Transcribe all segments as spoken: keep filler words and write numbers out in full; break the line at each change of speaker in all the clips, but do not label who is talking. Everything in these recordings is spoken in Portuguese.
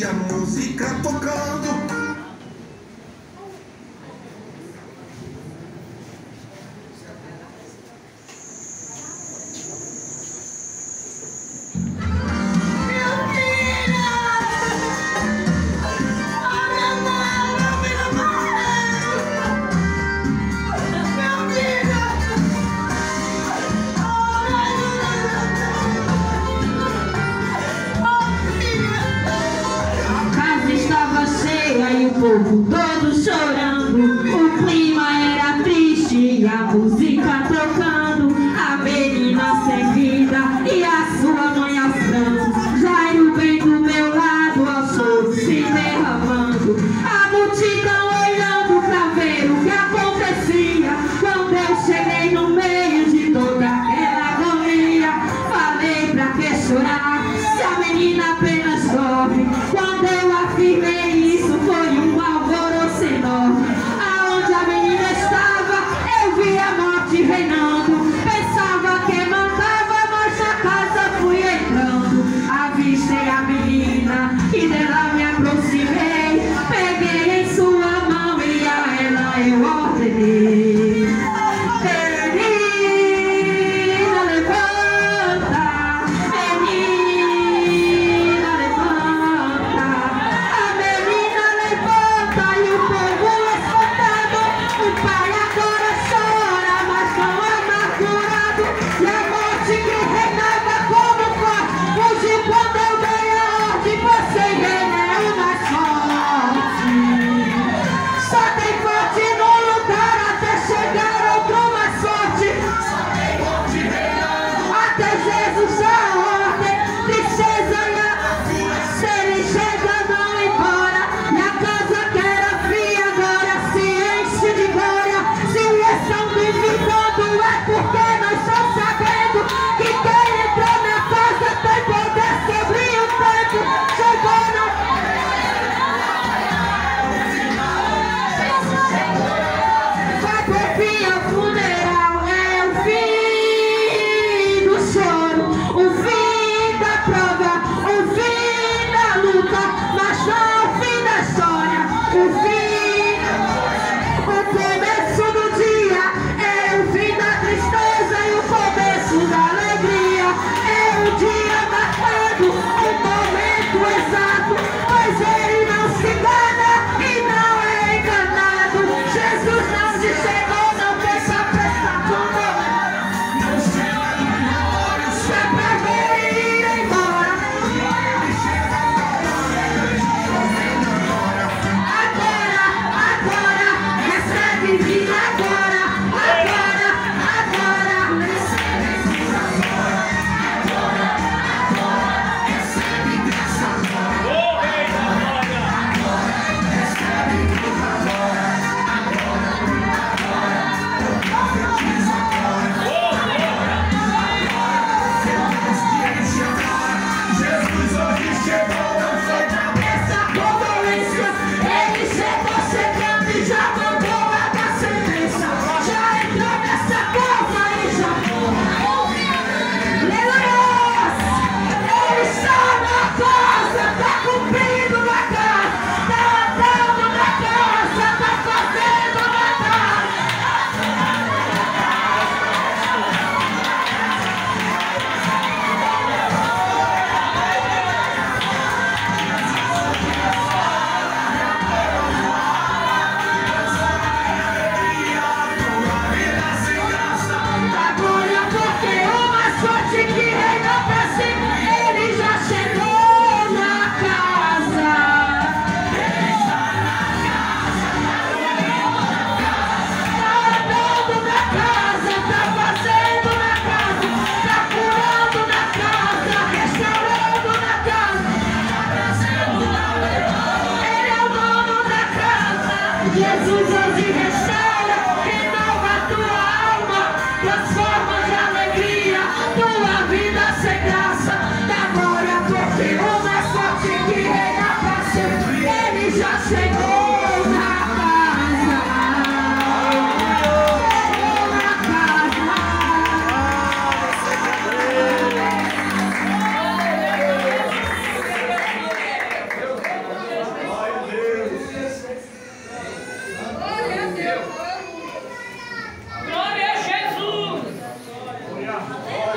a música tocando.
E o povo todo chorando, o clima era triste e a música tocando. A menina sem vida e a sua mãe aos prantos, Jairo bem do meu lado, aos choro se derramando. A multidão olhando pra ver o que acontecia. Quando eu cheguei no meio de toda aquela agonia, falei pra que chorar, se a menina apenas dorme. Quando eu afirmei isso, foi um alvoroço enorme. Aonde a menina estava, eu vi a morte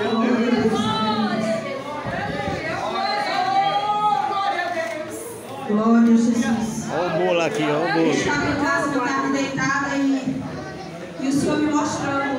Glória a Jesus.
Olha o bolo aqui, olha o
Eu
bolo.
estava em casa, eu estava deitada e, e o Senhor me mostrando